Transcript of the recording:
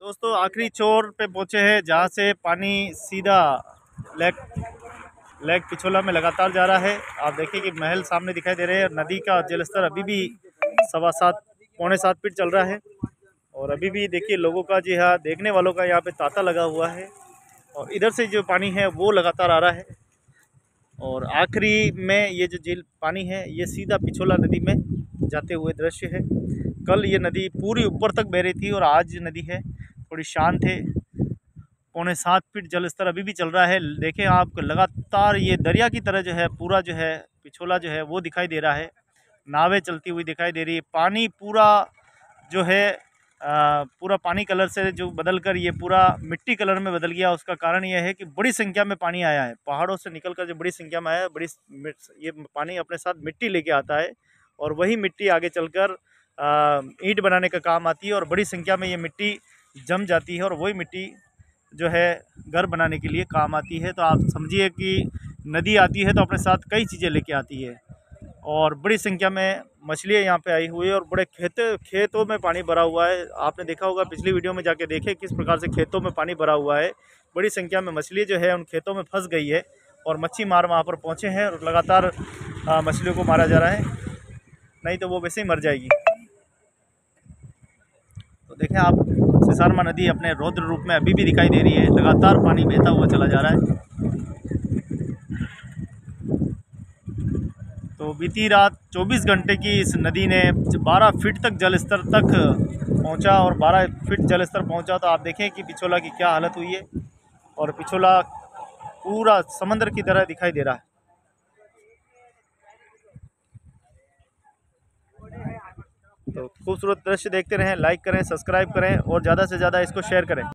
दोस्तों आखिरी छोर पे पहुंचे हैं जहां से पानी सीधा लेक पिछोला में लगातार जा रहा है। आप देखिए कि महल सामने दिखाई दे रहे हैं। नदी का जलस्तर अभी भी 7.25 पौने 7 फीट चल रहा है। और अभी भी देखिए लोगों का जी हाँ देखने वालों का यहाँ पे तांता लगा हुआ है। और इधर से जो पानी है वो लगातार आ रहा है। और आखिरी में ये जो झील पानी है ये सीधा पिछोला नदी में जाते हुए दृश्य है। कल ये नदी पूरी ऊपर तक बह रही थी और आज नदी है थोड़ी शांत है। पौने 7 फीट जलस्तर अभी भी चल रहा है। देखें आप लगातार ये दरिया की तरह जो है पूरा जो है पिछोला जो है वो दिखाई दे रहा है। नावें चलती हुई दिखाई दे रही है। पानी पूरा जो है पूरा पानी कलर से जो बदल कर ये पूरा मिट्टी कलर में बदल गया। उसका कारण यह है कि बड़ी संख्या में पानी आया है। पहाड़ों से निकलकर जो बड़ी संख्या में आया है ये पानी अपने साथ मिट्टी लेके आता है। और वही मिट्टी आगे चलकर ईंट बनाने का काम आती है। और बड़ी संख्या में ये मिट्टी जम जाती है और वही मिट्टी जो है घर बनाने के लिए काम आती है। तो आप समझिए कि नदी आती है तो अपने साथ कई चीज़ें लेके आती है। और बड़ी संख्या में मछलियाँ यहाँ पे आई हुई है और बड़े खेतों में पानी भरा हुआ है। आपने देखा होगा पिछली वीडियो में जाके देखें किस प्रकार से खेतों में पानी भरा हुआ है। बड़ी संख्या में मछली जो है उन खेतों में फंस गई है और मच्छी मार वहाँ पर पहुँचे हैं और लगातार मछलियों को मारा जा रहा है, नहीं तो वो वैसे ही मर जाएगी। तो देखें आप सिसारमा नदी अपने रौद्र रूप में अभी भी दिखाई दे रही है। लगातार पानी बहता हुआ चला जा रहा है। तो बीती रात 24 घंटे की इस नदी ने 12 फीट तक जलस्तर तक पहुंचा। और 12 फीट जलस्तर पहुंचा तो आप देखें कि पिछोला की क्या हालत हुई है। और पिछोला पूरा समंदर की तरह दिखाई दे रहा है। तो खूबसूरत दृश्य देखते रहें, लाइक करें, सब्सक्राइब करें और ज़्यादा से ज़्यादा इसको शेयर करें।